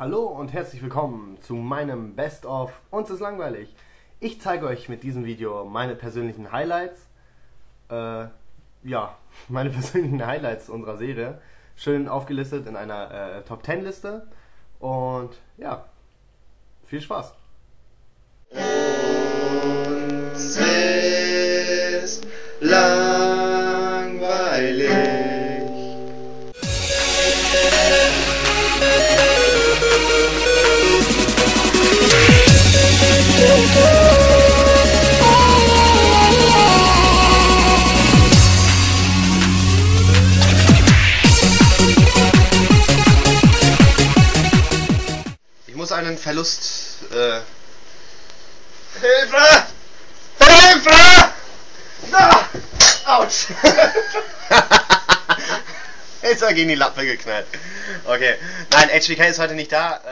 Hallo und herzlich willkommen zu meinem Best-of Uns ist langweilig. Ich zeige euch mit diesem Video meine persönlichen Highlights. Meine persönlichen Highlights unserer Serie. Schön aufgelistet in einer Top 10 Liste. Und ja, viel Spaß. Uns ist langweilig. Ich muss einen Verlust, Hilfe! Hilfe! Ah! Autsch! Jetzt war gegen die Lappe geknallt. Okay. Nein, HBK ist heute nicht da.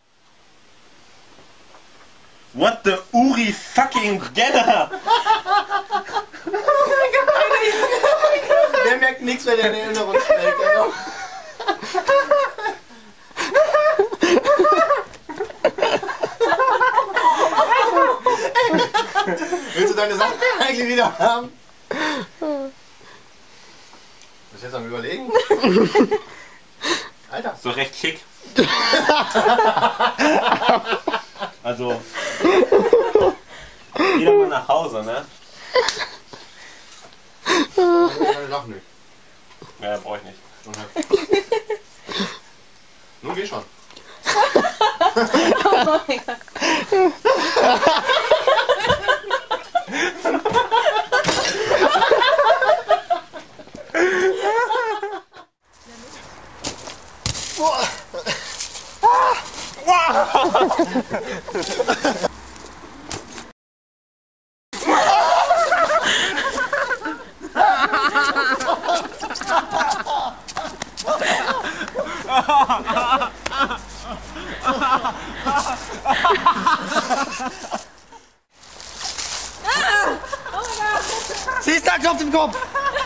What the Uri fucking Genner! Der merkt nichts, wenn der in Erinnerung schlägt. Willst du deine Sachen eigentlich wieder haben? Bist du jetzt am Überlegen? Alter. So recht schick. Also, jeder mal nach Hause, ne? Noch nicht. Ja, brauch ich nicht. Okay. Nun geh schon. Oh mein Gott. Sie ist da, klopft im Kopf!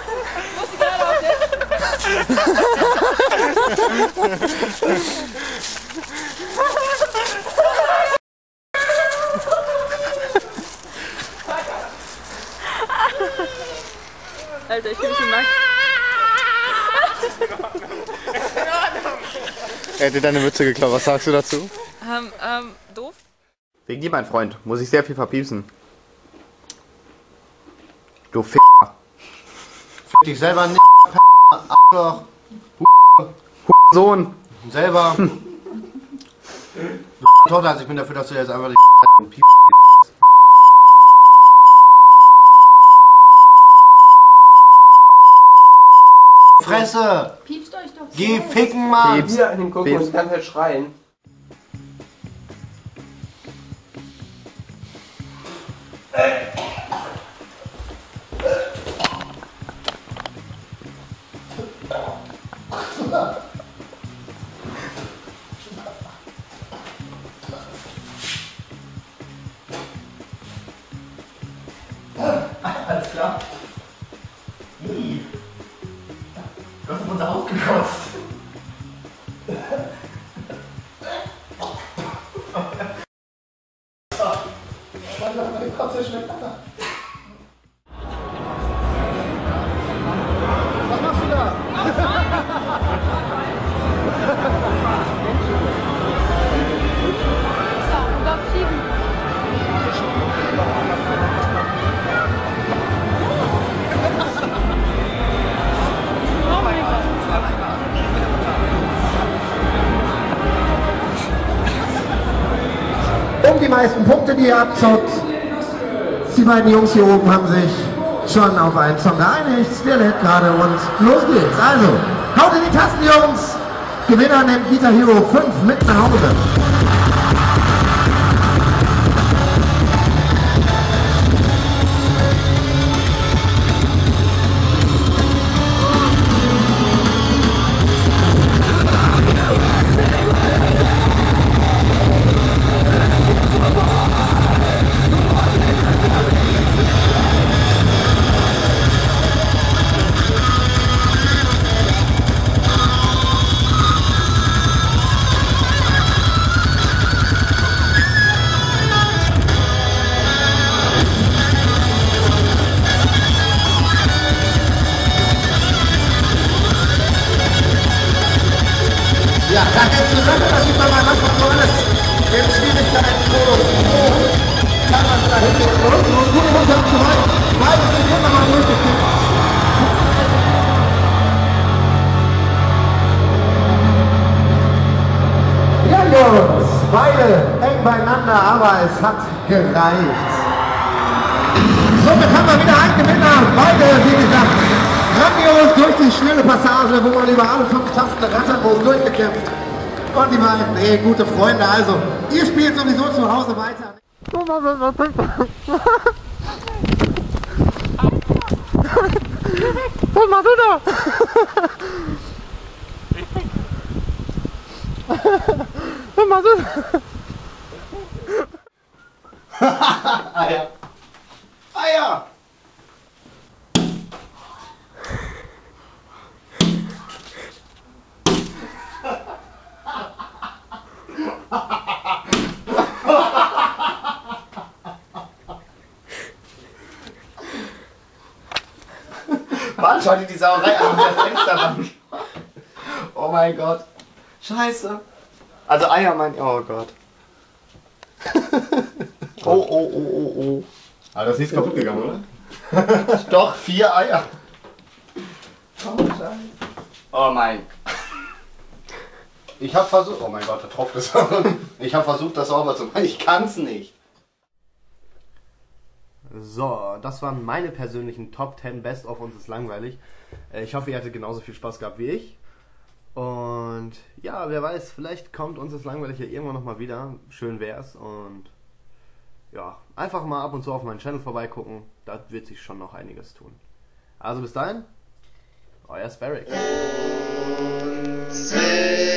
Alter, ich bin schon nackt. Er hätte deine Mütze geklaut. Was sagst du dazu? Doof? Wegen dir, mein Freund, muss ich sehr viel verpiepsen. Du Fick. Fick dich selber nicht, Arschloch. Sohn. Selber. Du Tochter, also ich bin dafür, dass du jetzt einfach die Piep. Fresse! Piepst euch doch. Geh ficken, Mann! Pieps. Hier an den gucken Pieps. und die ganze Zeit schreien. Alles klar? Nie. Du hast auf unser Haus gekotzt. Meine Kotze schmeckt besser. Was machst du da? Um die meisten Punkte, die ihr abzockt. Die beiden Jungs hier oben haben sich schon auf einen Song geeinigt. Der lädt gerade und los geht's. Also, haut in die Tasten, Jungs. Gewinner nimmt Guitar Hero 5 mit nach Hause. Sache, da sieht man mal, manchmal so alles im Schwierigkeitsmodus. Kann man da hingehen. Und gut runter zurück. Beide sind immer mal durchgekippt. Ja, Jungs, beide eng beieinander, aber es hat gereicht. Somit haben wir wieder einen Gewinner. Beide, wie gesagt, grandios durch die schnelle Passage, wo man über alle 5 Tasten rattern muss, durchgekämpft. Und die beiden, gute Freunde, also, ihr spielt sowieso zu Hause weiter. Was machst du da? Was machst du da? Eier. Eier! Mann, schau dir die Sauerei an der Fensterbank. Oh mein Gott. Scheiße. Also Eier oh Gott. Oh. Aber das ist nicht kaputt gegangen, oder? Doch, 4 Eier. Oh Scheiße. Oh mein. Ich hab versucht. Oh mein Gott, der tropft es. Ich hab versucht, das sauber zu machen. Ich kann's nicht. So, das waren meine persönlichen Top 10 Best of Uns ist langweilig. Ich hoffe, ihr hattet genauso viel Spaß gehabt wie ich. Und ja, wer weiß, vielleicht kommt Uns ist langweilig ja irgendwann nochmal wieder. Schön wär's. Und ja, einfach mal ab und zu auf meinen Channel vorbeigucken. Da wird sich schon noch einiges tun. Also bis dahin, euer Sparix.